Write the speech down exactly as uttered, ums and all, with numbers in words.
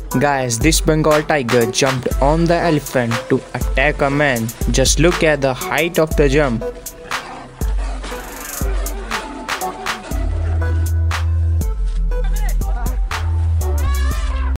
Guys, this Bengal tiger jumped on the elephant to attack a man. Just look at the height of the jump.